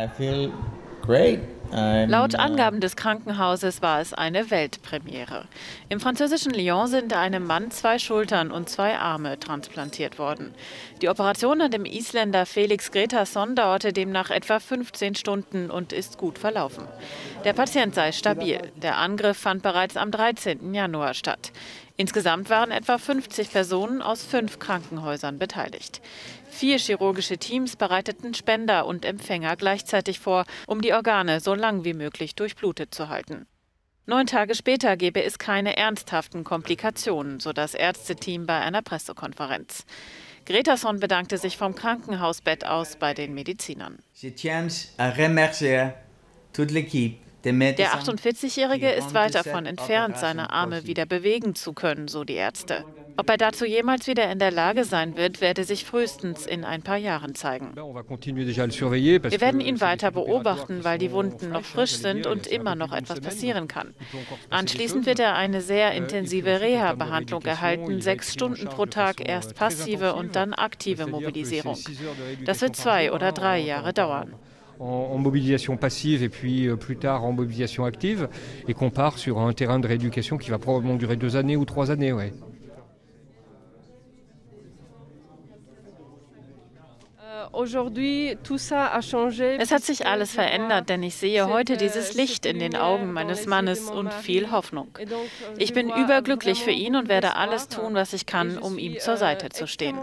feel great. Laut Angaben des Krankenhauses war es eine Weltpremiere. Im französischen Lyon sind einem Mann 2 Schultern und 2 Arme transplantiert worden. Die Operation an dem Isländer Felix Gretason dauerte demnach etwa 15 Stunden und ist gut verlaufen. Der Patient sei stabil. Der Angriff fand bereits am 13. Januar statt. Insgesamt waren etwa 50 Personen aus 5 Krankenhäusern beteiligt. 4 chirurgische Teams bereiteten Spender und Empfänger gleichzeitig vor, um die Organe so lang wie möglich durchblutet zu halten. 9 Tage später gebe es keine ernsthaften Komplikationen, so das Ärzteteam bei einer Pressekonferenz. Gretason bedankte sich vom Krankenhausbett aus bei den Medizinern. Der 48-Jährige ist weit davon entfernt, seine Arme wieder bewegen zu können, so die Ärzte. Ob er dazu jemals wieder in der Lage sein wird, werde sich frühestens in ein paar Jahren zeigen. Wir werden ihn weiter beobachten, weil die Wunden noch frisch sind und immer noch etwas passieren kann. Anschließend wird er eine sehr intensive Reha-Behandlung erhalten, 6 Stunden pro Tag, erst passive und dann aktive Mobilisierung. Das wird 2 oder 3 Jahre dauern. En mobilisation passive et puis plus tard en mobilisation active et qu'on part sur un terrain de rééducation qui va probablement durer 2 années ou 3 années. Ouais. Es hat sich alles verändert, denn ich sehe heute dieses Licht in den Augen meines Mannes und viel Hoffnung. Ich bin überglücklich für ihn und werde alles tun, was ich kann, um ihm zur Seite zu stehen.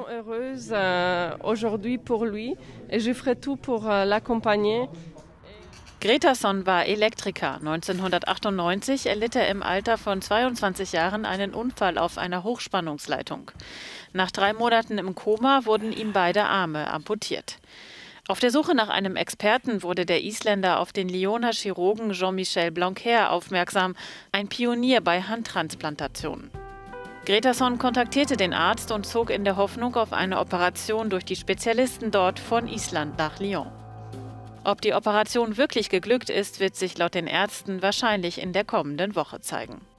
Gretason war Elektriker. 1998 erlitt er im Alter von 22 Jahren einen Unfall auf einer Hochspannungsleitung. Nach 3 Monaten im Koma wurden ihm beide Arme amputiert. Auf der Suche nach einem Experten wurde der Isländer auf den Lyoner Chirurgen Jean-Michel Blanquer aufmerksam, ein Pionier bei Handtransplantationen. Gretason kontaktierte den Arzt und zog in der Hoffnung auf eine Operation durch die Spezialisten dort von Island nach Lyon. Ob die Operation wirklich geglückt ist, wird sich laut den Ärzten wahrscheinlich in der kommenden Woche zeigen.